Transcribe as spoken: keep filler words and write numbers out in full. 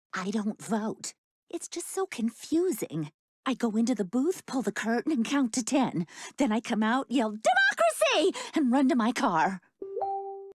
I don't vote. It's just so confusing. I go into the booth, pull the curtain, and count to ten. Then I come out, yell, "Democracy!" and run to my car.